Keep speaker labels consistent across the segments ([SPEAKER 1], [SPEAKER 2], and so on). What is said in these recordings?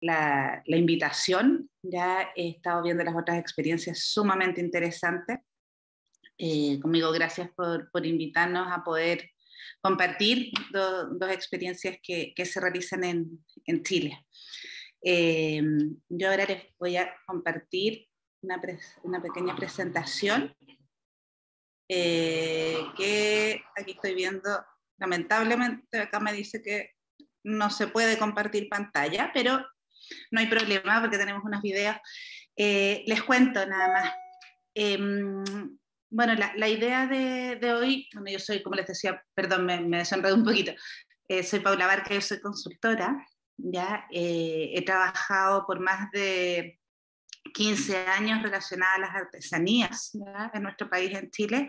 [SPEAKER 1] la invitación. Ya he estado viendo las otras experiencias sumamente interesantes. Conmigo, gracias por invitarnos a poder compartir dos experiencias que se realizan en Chile. Yo ahora les voy a compartir una pequeña presentación que aquí estoy viendo. Lamentablemente acá me dice que no se puede compartir pantalla, pero no hay problema porque tenemos unos videos. Les cuento nada más. Bueno, la idea de hoy, bueno, yo soy, como les decía, perdón, me desenredo un poquito, soy Paula Barca, yo soy consultora, ya he trabajado por más de 15 años relacionada a las artesanías, ¿ya?, en nuestro país, en Chile,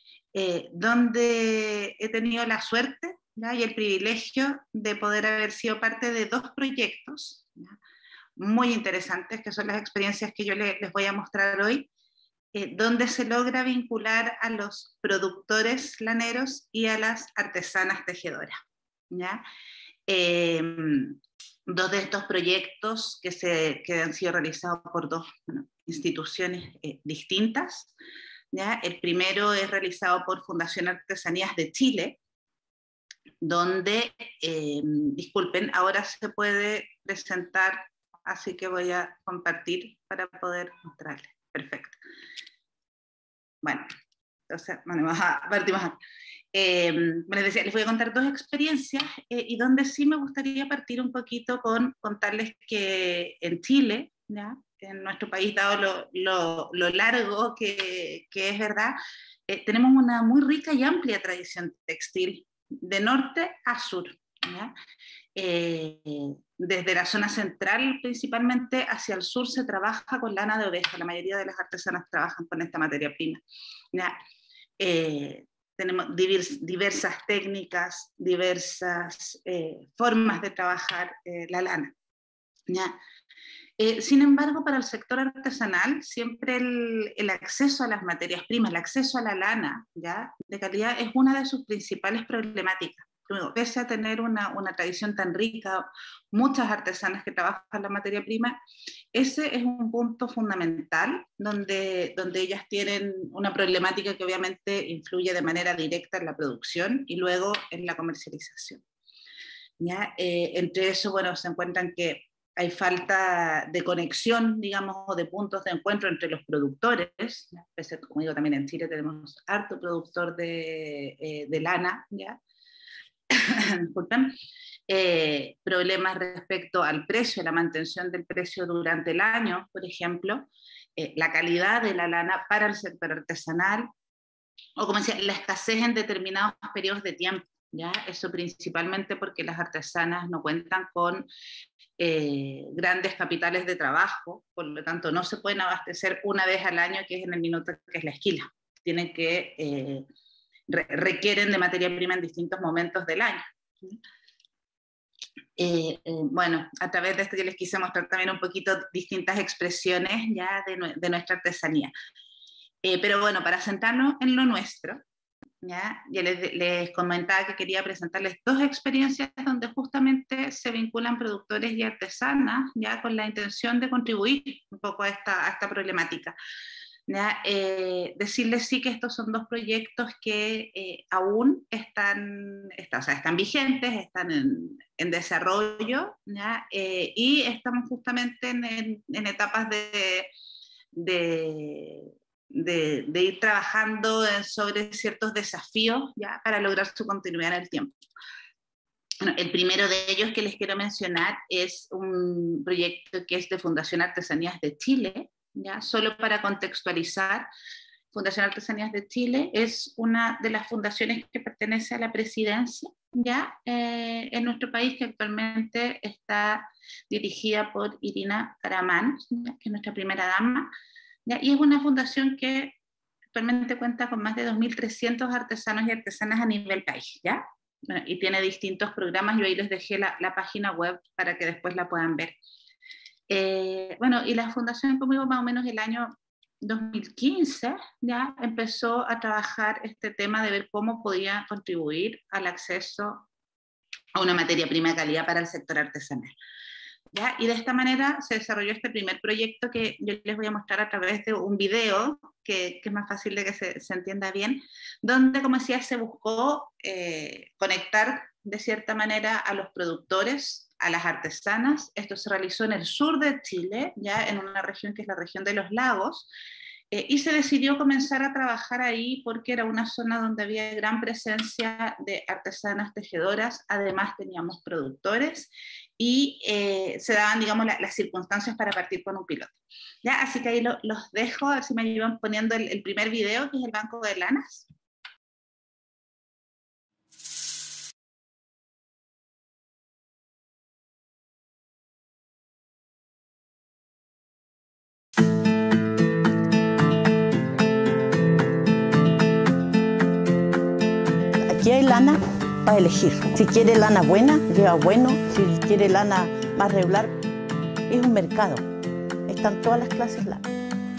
[SPEAKER 1] donde he tenido la suerte, ¿ya?, y el privilegio de poder haber sido parte de dos proyectos, ¿ya?, muy interesantes, que son las experiencias que yo les voy a mostrar hoy, donde se logra vincular a los productores laneros y a las artesanas tejedoras, ¿ya? Dos de estos proyectos que han sido realizados por dos instituciones distintas, ¿ya? El primero es realizado por Fundación Artesanías de Chile, donde, disculpen, ahora se puede presentar, así que voy a compartir para poder mostrarles. Perfecto. Bueno, entonces, bueno, partimos acá. Bueno, les voy a contar dos experiencias y donde sí me gustaría partir un poquito con contarles que en Chile, ¿ya?, en nuestro país, dado lo largo que es, ¿verdad?, tenemos una muy rica y amplia tradición textil, de norte a sur, ¿ya? Desde la zona central principalmente hacia el sur se trabaja con lana de oveja. La mayoría de las artesanas trabajan con esta materia prima, ¿ya? Tenemos diversas técnicas, diversas formas de trabajar la lana, ¿ya? Sin embargo, para el sector artesanal, siempre el acceso a las materias primas, el acceso a la lana, ¿ya?, de calidad es una de sus principales problemáticas. Pese a tener una tradición tan rica, muchas artesanas que trabajan la materia prima, ese es un punto fundamental donde ellas tienen una problemática que obviamente influye de manera directa en la producción y luego en la comercialización, ¿ya? Entre eso, bueno, se encuentran que hay falta de conexión, digamos, o de puntos de encuentro entre los productores, ¿ya? Como digo, también en Chile tenemos harto productor de lana, ¿ya? Disculpen. Problemas respecto al precio, la mantención del precio durante el año, por ejemplo, la calidad de la lana para el sector artesanal, o como decía, la escasez en determinados periodos de tiempo, ¿ya? Eso principalmente porque las artesanas no cuentan con grandes capitales de trabajo, por lo tanto no se pueden abastecer una vez al año, que es en el minuto que es la esquila. Tienen que requieren de materia prima en distintos momentos del año. Bueno, a través de esto yo les quise mostrar también un poquito distintas expresiones ya de nuestra artesanía. Pero bueno, para centrarnos en lo nuestro, ¿ya? Yo les comentaba que quería presentarles dos experiencias donde justamente se vinculan productores y artesanas, ya con la intención de contribuir un poco a esta problemática. ¿Ya? Decirles sí que estos son dos proyectos que aún están vigentes, están en desarrollo, ¿ya? Y estamos justamente en etapas de ir trabajando sobre ciertos desafíos, ¿ya?, para lograr su continuidad en el tiempo. Bueno, el primero de ellos que les quiero mencionar es un proyecto que es de Fundación Artesanías de Chile, ¿ya? Solo para contextualizar, Fundación Artesanías de Chile es una de las fundaciones que pertenece a la presidencia, ¿ya?, en nuestro país, que actualmente está dirigida por Irina Karaman, ¿ya?, que es nuestra primera dama, ¿ya? Y es una fundación que actualmente cuenta con más de 2.300 artesanos y artesanas a nivel país, ¿ya? Bueno, y tiene distintos programas. Yo ahí les dejé la página web para que después la puedan ver. Bueno, y la fundación, como digo, más o menos el año 2015 ya empezó a trabajar este tema de ver cómo podía contribuir al acceso a una materia prima de calidad para el sector artesanal. ¿ya? Y de esta manera se desarrolló este primer proyecto que yo les voy a mostrar a través de un video, que es más fácil de que se entienda bien, donde, como decía, se buscó conectar de cierta manera a los productores, a las artesanas. Esto se realizó en el sur de Chile, ya en una región que es la región de los lagos, y se decidió comenzar a trabajar ahí porque era una zona donde había gran presencia de artesanas tejedoras, además teníamos productores y se daban, digamos, las circunstancias para partir con un piloto. ¿Ya? Así que ahí los dejo, a ver si me ayudan poniendo el primer video, que es el Banco de Lanas.
[SPEAKER 2] Aquí hay lana para elegir. Si quiere lana buena, lleva bueno. Si quiere lana más regular, es un mercado. Están todas las clases lana.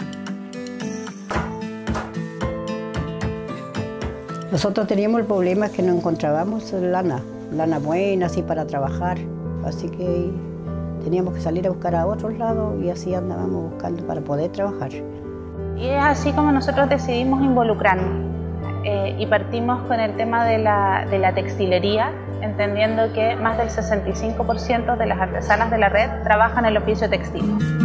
[SPEAKER 2] Nosotros teníamos el problema que no encontrábamos lana buena, así para trabajar. Así que teníamos que salir a buscar a otros lados y así andábamos buscando para poder trabajar.
[SPEAKER 3] Y es así como nosotros decidimos involucrarnos. Y partimos con el tema de la textilería, entendiendo que más del 65% de las artesanas de la red trabajan en el oficio textil.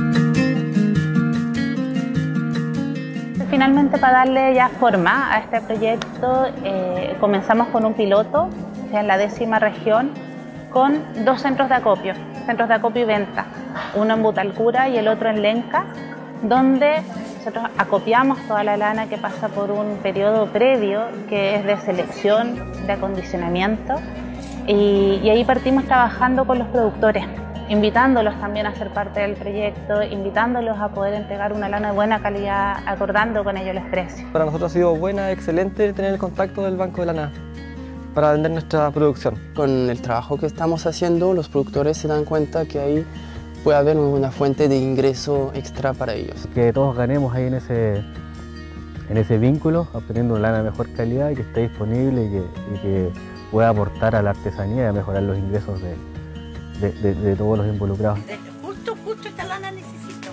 [SPEAKER 3] Finalmente, para darle ya forma a este proyecto, comenzamos con un piloto en la 10ª región con 2 centros de acopio y venta, uno en Butalcura y el otro en Lenca, donde nosotros acopiamos toda la lana que pasa por un periodo previo que es de selección, de acondicionamiento, y ahí partimos trabajando con los productores, invitándolos también a ser parte del proyecto, invitándolos a poder entregar una lana de buena calidad, acordando con ellos los precios.
[SPEAKER 4] Para nosotros ha sido excelente tener el contacto del Banco de Lana para vender nuestra producción.
[SPEAKER 5] Con el trabajo que estamos haciendo, los productores se dan cuenta que ahí puede haber una fuente de ingreso extra para ellos.
[SPEAKER 6] Que todos ganemos ahí en ese vínculo, obteniendo una lana de mejor calidad y que esté disponible y que pueda aportar a la artesanía y a mejorar los ingresos de todos los involucrados.
[SPEAKER 2] Justo esta lana necesito.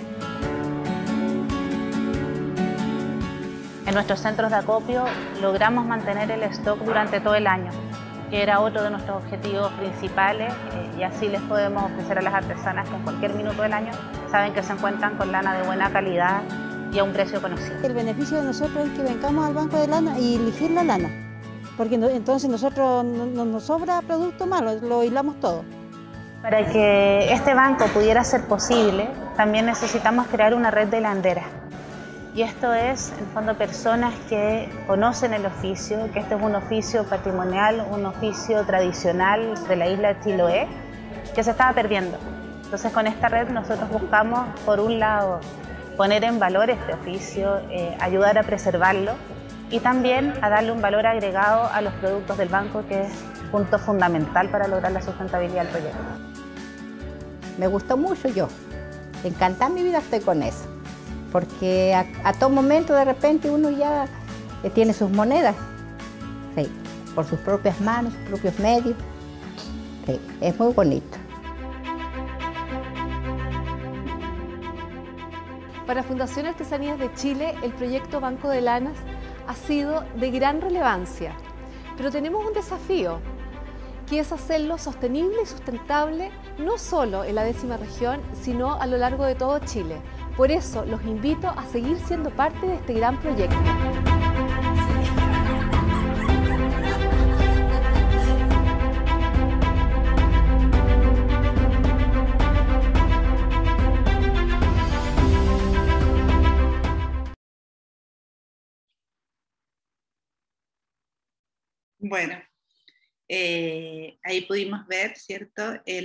[SPEAKER 3] En nuestros centros de acopio logramos mantener el stock durante todo el año, que era otro de nuestros objetivos principales, y así les podemos ofrecer a las artesanas que en cualquier minuto del año saben que se encuentran con lana de buena calidad y a un precio conocido.
[SPEAKER 7] El beneficio de nosotros es que vengamos al Banco de Lana y elegir la lana, porque entonces nosotros no nos sobra producto malo, lo hilamos todo.
[SPEAKER 3] Para que este banco pudiera ser posible, también necesitamos crear una red de hilanderas. Y esto es, en el fondo, personas que conocen el oficio, que este es un oficio patrimonial, un oficio tradicional de la isla de Chiloé, que se estaba perdiendo. Entonces, con esta red nosotros buscamos, por un lado, poner en valor este oficio, ayudar a preservarlo y también a darle un valor agregado a los productos del banco, que es punto fundamental para lograr la sustentabilidad del proyecto.
[SPEAKER 2] Me gustó mucho yo. Encantada mi vida estoy con eso. Porque a todo momento de repente uno ya tiene sus monedas, sí, por sus propias manos, sus propios medios. Sí, es muy bonito.
[SPEAKER 8] Para Fundación Artesanías de Chile, el proyecto Banco de Lanas ha sido de gran relevancia, pero tenemos un desafío, que es hacerlo sostenible y sustentable no solo en la 10ª región, sino a lo largo de todo Chile. Por eso los invito a seguir siendo parte de este gran proyecto.
[SPEAKER 1] Bueno, ahí pudimos ver, ¿cierto?,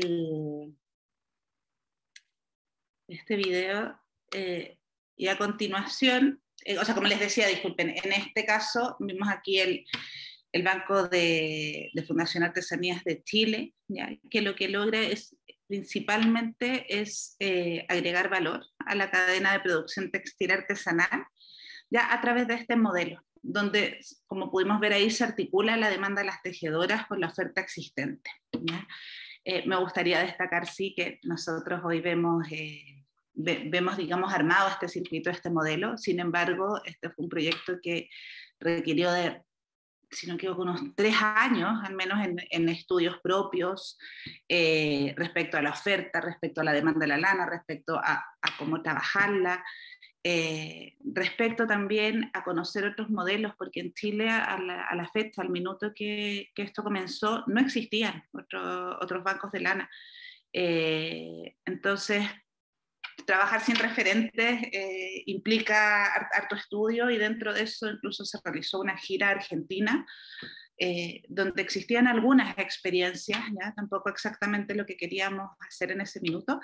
[SPEAKER 1] este video, y a continuación, o sea, como les decía, disculpen, en este caso vimos aquí el Banco de Fundación Artesanías de Chile, ¿ya?, que lo que logra principalmente es agregar valor a la cadena de producción textil artesanal, ya a través de este modelo, donde, como pudimos ver ahí, se articula la demanda de las tejedoras con la oferta existente, ¿ya? Me gustaría destacar, sí, que nosotros hoy vemos, digamos, armado este circuito, este modelo. Sin embargo, este fue un proyecto que requirió de, si no me equivoco, unos 3 años, al menos en estudios propios, respecto a la oferta, respecto a la demanda de la lana, respecto a cómo trabajarla, respecto también a conocer otros modelos, porque en Chile a la fecha, al minuto que esto comenzó, no existían otros bancos de lana. Entonces, trabajar sin referentes implica harto estudio, y dentro de eso incluso se realizó una gira a Argentina, donde existían algunas experiencias, ¿ya? Tampoco exactamente lo que queríamos hacer en ese minuto,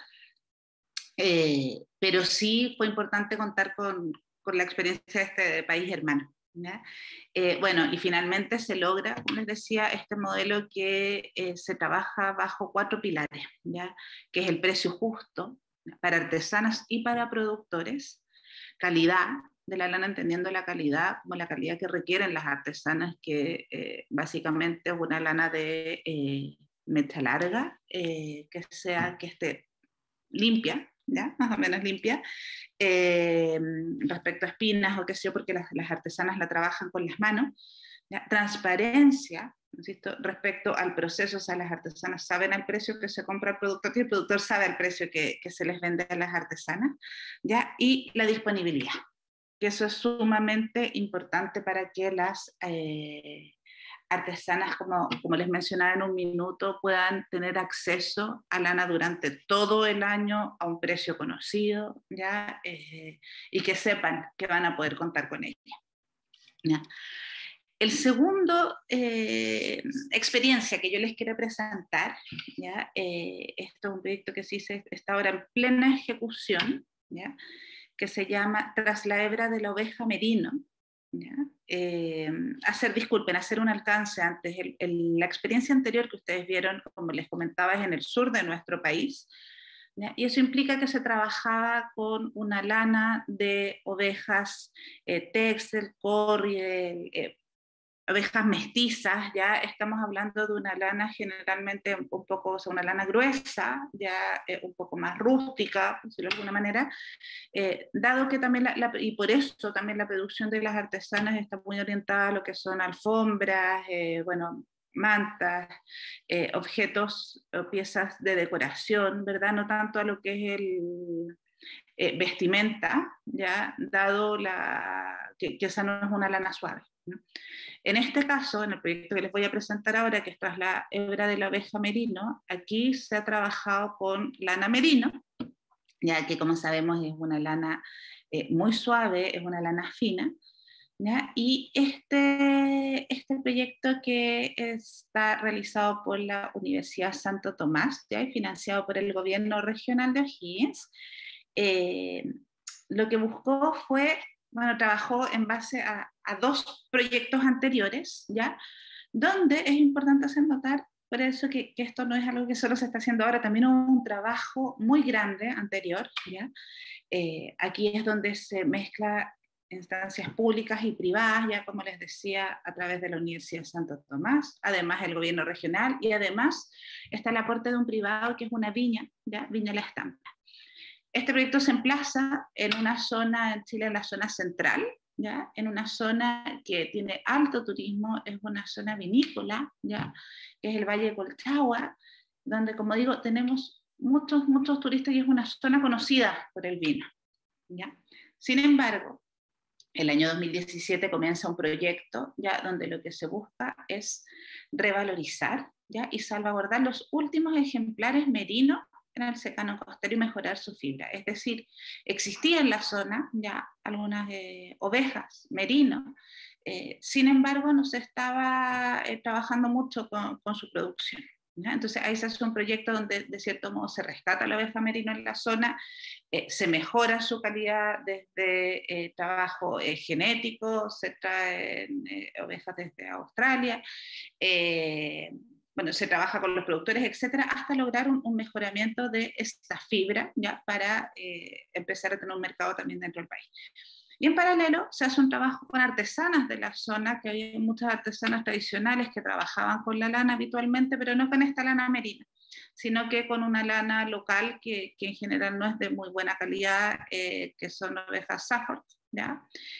[SPEAKER 1] pero sí fue importante contar con la experiencia de este país hermano, ¿ya? Bueno, y finalmente se logra, como les decía, este modelo que se trabaja bajo 4 pilares, ¿ya? Que es el precio justo para artesanas y para productores, calidad de la lana, entendiendo la calidad como la calidad que requieren las artesanas, que básicamente es una lana de mecha larga, que esté limpia, ¿ya? Más o menos limpia, respecto a espinas o qué sé yo, porque las artesanas la trabajan con las manos, ¿ya? Transparencia, insisto, respecto al proceso, o sea, las artesanas saben el precio que se compra el productor sabe el precio que se les vende a las artesanas, ¿ya? Y la disponibilidad, que eso es sumamente importante para que las artesanas, como les mencionaba en un minuto, puedan tener acceso a lana durante todo el año a un precio conocido, ¿ya? Y que sepan que van a poder contar con ella, ¿ya? El segundo experiencia que yo les quiero presentar, ¿ya? Esto es un proyecto que sí está ahora en plena ejecución, ¿ya? Que se llama Tras la hebra de la oveja merino, ¿ya? Hacer un alcance antes. La experiencia anterior que ustedes vieron, como les comentaba, es en el sur de nuestro país, ¿ya? Y eso implica que se trabajaba con una lana de ovejas Texel, Corriel, ovejas mestizas. Ya estamos hablando de una lana generalmente un poco, o sea, una lana gruesa, ya un poco más rústica, por decirlo de alguna manera, dado que también, y por eso también la producción de las artesanas está muy orientada a lo que son alfombras, bueno, mantas, objetos o piezas de decoración, ¿verdad? No tanto a lo que es el vestimenta, ya, dado que esa no es una lana suave, ¿no? En este caso, en el proyecto que les voy a presentar ahora, que es Tras la hebra de la oveja merino, aquí se ha trabajado con lana merino, ya que, como sabemos, es una lana muy suave, es una lana fina, ¿ya? Y este proyecto, que está realizado por la Universidad Santo Tomás, ¿ya? Y financiado por el gobierno regional de O'Higgins, lo que buscó fue, bueno, trabajó en base a 2 proyectos anteriores, ¿ya? Donde es importante hacer notar, por eso, que esto no es algo que solo se está haciendo ahora, también hubo un trabajo muy grande anterior, ¿ya? Aquí es donde se mezcla instancias públicas y privadas, ya como les decía, a través de la Universidad de Santo Tomás, además el gobierno regional, y además está el aporte de un privado que es una viña, ¿ya? Viña La Estampa. Este proyecto se emplaza en una zona en Chile, en la zona central, ¿ya? En una zona que tiene alto turismo, es una zona vinícola, ¿ya? Que es el Valle de Colchagua, donde, como digo, tenemos muchos turistas, y es una zona conocida por el vino, ¿ya? Sin embargo, el año 2017 comienza un proyecto, ¿ya? Donde lo que se busca es revalorizar, ¿ya? Y salvaguardar los últimos ejemplares merinos en el secano costero y mejorar su fibra. Es decir, existía en la zona ya algunas ovejas merino, sin embargo no se estaba trabajando mucho con su producción, ¿ya? Entonces ahí se hace un proyecto donde de cierto modo se rescata la oveja merino en la zona, se mejora su calidad desde trabajo genético, se traen ovejas desde Australia, bueno, se trabaja con los productores, etcétera, hasta lograr un mejoramiento de esta fibra, ya, para empezar a tener un mercado también dentro del país. Y en paralelo se hace un trabajo con artesanas de la zona, que había muchas artesanas tradicionales que trabajaban con la lana habitualmente, pero no con esta lana merina. sino que con una lana local que en general no es de muy buena calidad, que son ovejas Stafford, ¿ya?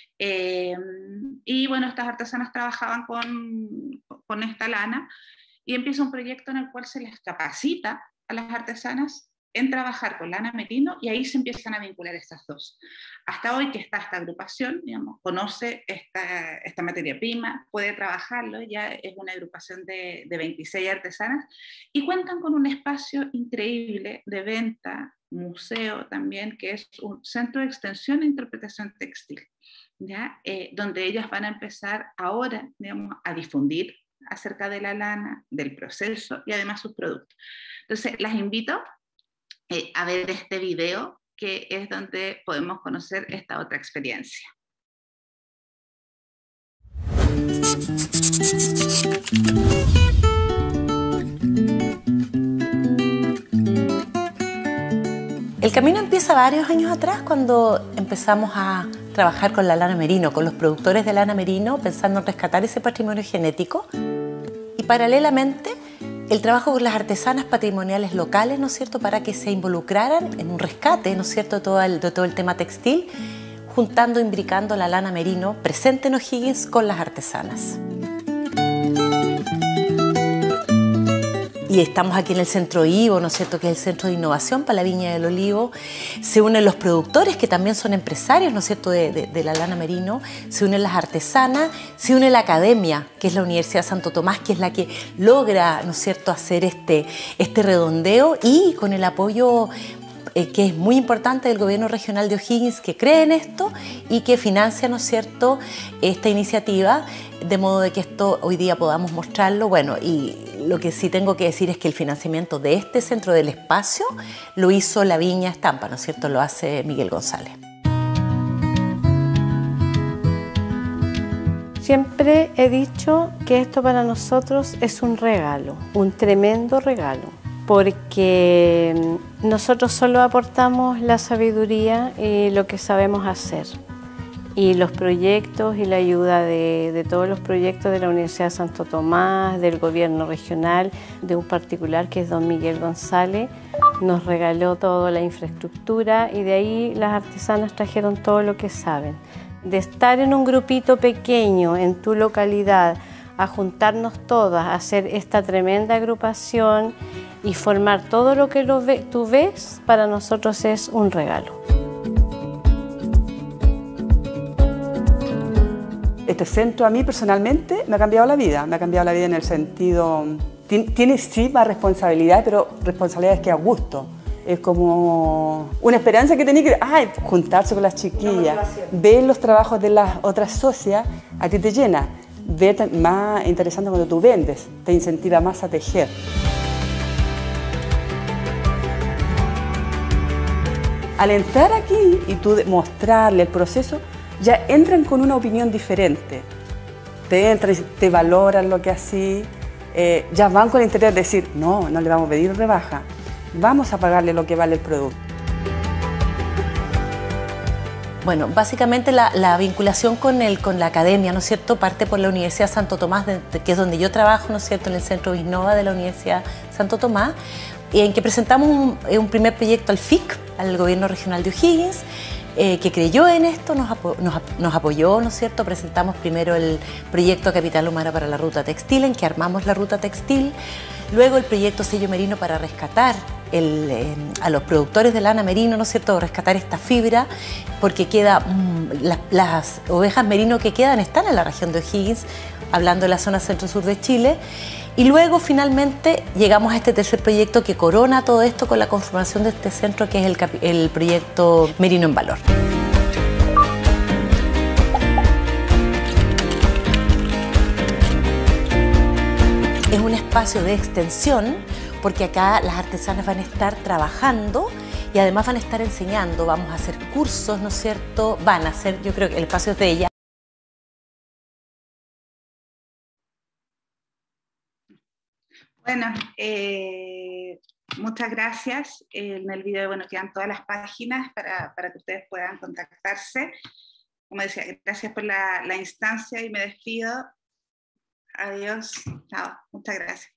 [SPEAKER 1] Y bueno, estas artesanas trabajaban con esta lana, y empieza un proyecto en el cual se les capacita a las artesanas en trabajar con lana merino, y ahí se empiezan a vincular estas dos. Hasta hoy que está esta agrupación, digamos, conoce esta materia prima, puede trabajarlo, ya es una agrupación de 26 artesanas, y cuentan con un espacio increíble de venta, museo también, que es un centro de extensión e interpretación textil, ¿ya? Donde ellas van a empezar ahora, digamos, a difundir acerca de la lana, del proceso y además sus productos. Entonces, las invito a ver este video, que es donde podemos conocer esta otra experiencia.
[SPEAKER 9] El camino empieza varios años atrás, cuando empezamos a trabajar con la lana merino, con los productores de lana merino, pensando en rescatar ese patrimonio genético. Y paralelamente, el trabajo con las artesanas patrimoniales locales, ¿no es cierto?, para que se involucraran en un rescate, ¿no es cierto?, de todo el tema textil, juntando, imbricando la lana merino presente en O'Higgins con las artesanas. Y estamos aquí en el Centro IVO, ¿no es cierto?, que es el Centro de Innovación para la Viña del Olivo. Se unen los productores, que también son empresarios, ¿no es cierto?, de la lana merino. Se unen las artesanas, se une la academia, que es la Universidad de Santo Tomás, que es la que logra, ¿no es cierto?, hacer este redondeo, y con el apoyo que es muy importante del gobierno regional de O'Higgins, que cree en esto y que financia, ¿no es cierto?, esta iniciativa, de modo de que esto hoy día podamos mostrarlo. Bueno, y lo que sí tengo que decir es que el financiamiento de este centro del espacio lo hizo la Viña Estampa, ¿no es cierto?, lo hace Miguel González.
[SPEAKER 10] Siempre he dicho que esto para nosotros es un regalo, un tremendo regalo, porque nosotros solo aportamos la sabiduría y lo que sabemos hacer, y los proyectos y la ayuda de todos los proyectos de la Universidad de Santo Tomás, del gobierno regional, de un particular que es don Miguel González, nos regaló toda la infraestructura, y de ahí las artesanas trajeron todo lo que saben. De estar en un grupito pequeño en tu localidad, a juntarnos todas, a hacer esta tremenda agrupación y formar todo lo que tú ves, para nosotros es un regalo.
[SPEAKER 11] Este centro a mí personalmente me ha cambiado la vida en el sentido, tiene sí más responsabilidad, pero responsabilidades que a gusto. Es como una esperanza que tenía que juntarse con las chiquillas, ver los trabajos de las otras socias, a ti te llena. Ver más interesante cuando tú vendes, te incentiva más a tejer. Al entrar aquí y tú mostrarle el proceso, ya entran con una opinión diferente. Te valoran lo que así, ya van con el interés de decir, no le vamos a pedir rebaja, vamos a pagarle lo que vale el producto.
[SPEAKER 9] Bueno, básicamente la vinculación con la academia, ¿no es cierto?, parte por la Universidad Santo Tomás, que es donde yo trabajo, ¿no es cierto?, en el Centro Innova de la Universidad Santo Tomás, en que presentamos un primer proyecto al FIC, al Gobierno Regional de O'Higgins, que creyó en esto, nos apoyó, ¿no es cierto? Presentamos primero el proyecto Capital Humana para la Ruta Textil, en que armamos la ruta textil, luego el proyecto Sello Merino para rescatar a los productores de lana merino, ¿no es cierto?, rescatar esta fibra, porque las ovejas merino que quedan están en la región de O'Higgins, hablando de la zona centro-sur de Chile. Y luego finalmente llegamos a este tercer proyecto que corona todo esto con la conformación de este centro, que es el proyecto Merino en Valor. Es un espacio de extensión, porque acá las artesanas van a estar trabajando y además van a estar enseñando, vamos a hacer cursos, ¿no es cierto? Van a hacer, yo creo que el espacio es de ellas.
[SPEAKER 1] Bueno, muchas gracias. En el video, bueno, quedan todas las páginas para que ustedes puedan contactarse. Como decía, gracias por la instancia y me despido. Adiós. Chao. Muchas gracias.